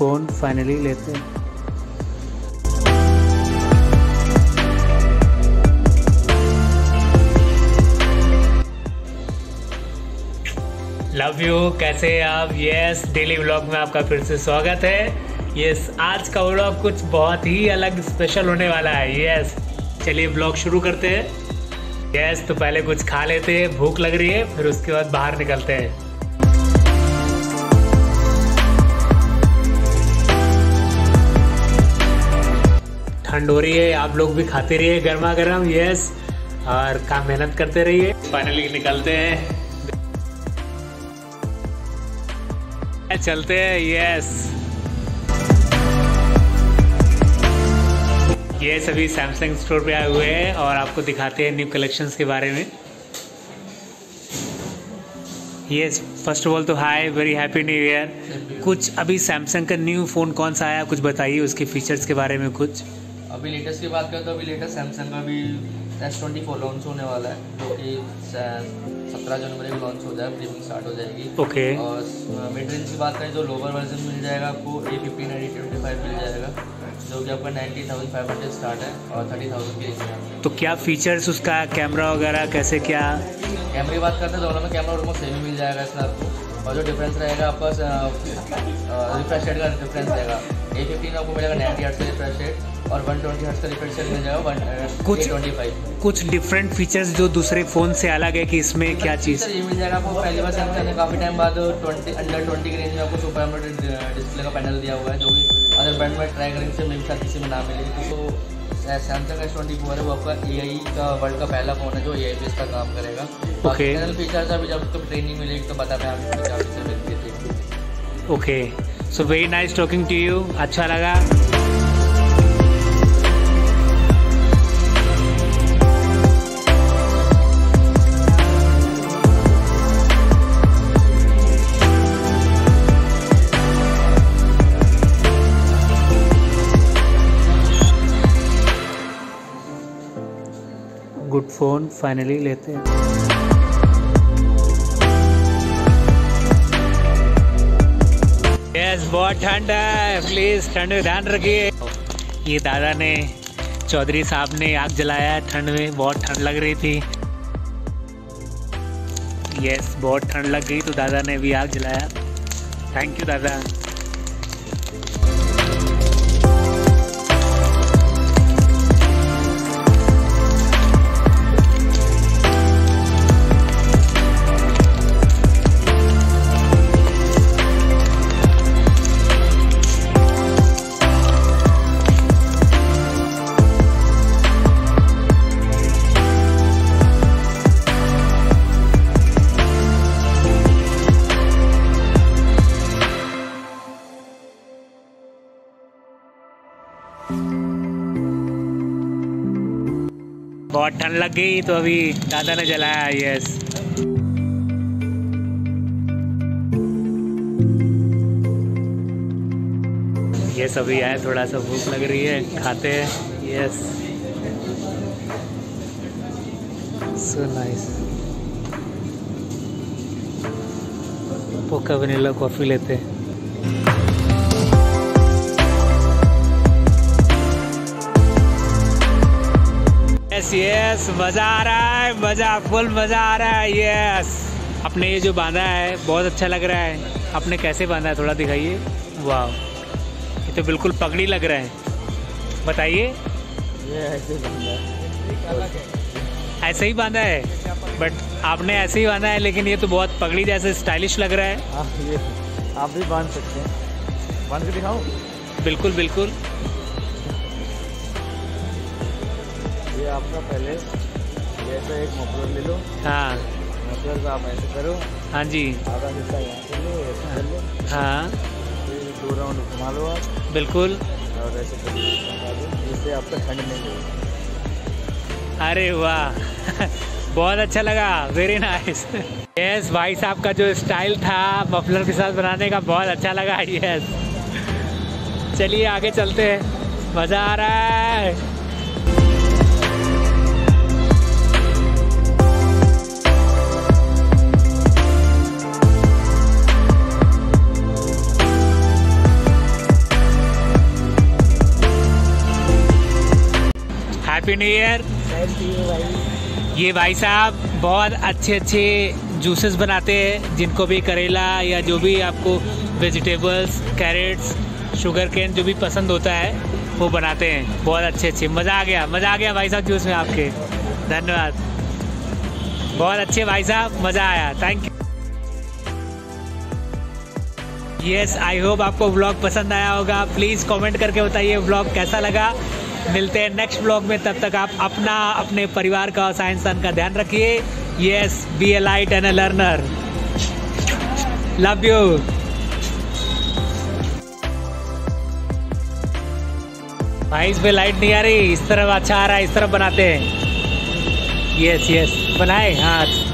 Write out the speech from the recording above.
Phone finally लेते हैं। Love you, कैसे हैं आप? यस, डेली व्लॉग में आपका फिर से स्वागत है। यस, आज का व्लॉग कुछ बहुत ही अलग स्पेशल होने वाला है। यस, चलिए व्लॉग शुरू करते हैं। यस, तो पहले कुछ खा लेते हैं, भूख लग रही है, फिर उसके बाद बाहर निकलते हैं। ठंड हो रही है, आप लोग भी खाते रहिए गर्मा गर्म। यस, और काम मेहनत करते रहिए। फाइनली निकलते हैं, चलते हैं। यस, ये सभी सैमसंग स्टोर पे आए हुए हैं और आपको दिखाते हैं न्यू कलेक्शंस के बारे में। यस, फर्स्ट ऑफ ऑल तो hi, very happy new year. कुछ अभी सैमसंग का न्यू फ़ोन कौन सा आया, कुछ बताइए उसके फीचर्स के बारे में कुछ। अभी लेटेस्ट की बात करें तो अभी लेटेस्ट सैमसंग का भी S24 लॉन्च होने वाला है, जो कि 17 जनवरी को लॉन्च हो जाएगा, प्रीमियम स्टार्ट हो जाएगी। ओके। और मिड रेंज की बात करें तो लोअर वर्जन मिल जाएगा आपको A15 और A25 मिल जाएगा, जो कि आपका 90,500 स्टार्ट है और 30,000 की रेंज है। तो क्या फीचर्स उसका, कैमरा वगैरह कैसे, क्या? कैमरे की बात करते हैं, दोनों में कैमरा ऑलमोस्ट सेम ही मिल जाएगा इसमें आपको। और जो डिफरेंस रहेगा आपका रिफ्रेश रेट का डिफरेंस रहेगा। A15 आपको मिलेगा 90 हर्ट्ज का रिफ्रेश रेट और 120 हर्ट्ज का रिफ्रेश रेट मिल जाएगा कुछ डिफरेंट फीचर्स जो दूसरे फ़ोन से अलग है कि इसमें क्या चीज़? ये मिल जाएगा आपको। पहली बार सैमसंग ने काफ़ी टाइम बाद अंडर 20 की रेंज में आपको सुपर एमोलेड डिस्प्ले का पैनल दिया हुआ है, जो कि अदर ब्रांड में ट्राई करेंगे से मेरे साथ किसी में ना मिले। तो सैमसंग S24 है, वो आपका AI का वर्ल्ड का पहला फ़ोन है जो AI पे इसका काम करेगा। ओके। फीचर्स अभी जब तक ट्रेनिंग मिलेगी तो बता मैं आपको। Okay, so very nice talking to you, अच्छा लगा। गुड फ़ोन फाइनली लेते हैं। यस, बहुत ठंड है, प्लीज़ ठंड में ध्यान रखिए। ये दादा ने, चौधरी साहब ने आग जलाया है ठंड में, बहुत ठंड लग रही थी। यस, बहुत ठंड लग गई तो दादा ने भी आग जलाया। थैंक यू दादा। बहुत ठंड लग गई तो अभी दादा ने जलाया। यस, ये सभी आए, थोड़ा सा भूख लग रही है, खाते हैं। Yes, so nice. पोका वनीला कॉफ़ी लेते हैं। यस, मज़ा आ रहा है, मज़ा, फुल मज़ा आ रहा है। यस, आपने ये जो बांधा है बहुत अच्छा लग रहा है। आपने कैसे बांधा है, थोड़ा दिखाइए। वाह, ये तो बिल्कुल पगड़ी लग रहा है, बताइए। ये ऐसे बांधा है, ऐसे ही बांधा है, बट आपने ऐसे ही बांधा है, लेकिन ये तो बहुत पगड़ी जैसे स्टाइलिश लग रहा है। ये आप भी बांध सकते हैं, बांध के दिखाओ। बिल्कुल बिल्कुल। ये आपका पहले जैसे एक मफलर ले लो। हाँ, मफलर आप ऐसे करो। हाँ जी। आधा हिस्सा यहाँ कर लो, ऐसे कर लो। हाँ, फिर 2 राउंड घुमा लो आप। बिल्कुल। और ऐसे कर लो, जिससे आपका ठंड नहीं लगेगी। अरे वाह बहुत अच्छा लगा, वेरी नाइस। यस, भाई साहब का जो स्टाइल था मफलर के साथ बनाने का, बहुत अच्छा लगा। यस, चलिए आगे चलते हैं, मज़ा आ रहा है। Happy new year. ये भाई साहब बहुत अच्छे अच्छे जूसेस बनाते हैं, जिनको भी करेला या जो भी आपको वेजिटेबल्स, कैरेट्स, शुगर केन जो भी पसंद होता है वो बनाते हैं। बहुत अच्छे अच्छे, मज़ा आ गया भाई साहब जूस में आपके। धन्यवाद, बहुत अच्छे भाई साहब, मज़ा आया, thank you. Yes, I hope आपको व्लॉग पसंद आया होगा। प्लीज़ कमेंट करके बताइए व्लॉग कैसा लगा। मिलते हैं नेक्स्ट व्लॉग में, तब तक आप अपना, अपने परिवार का और साइंसदान का ध्यान रखिए। Yes, be a light and a learner. Love you. भाई इस पे लाइट नहीं आ रही, इस तरफ अच्छा आ रहा है, इस तरफ बनाते हैं। यस यस, बनाए, हाँ।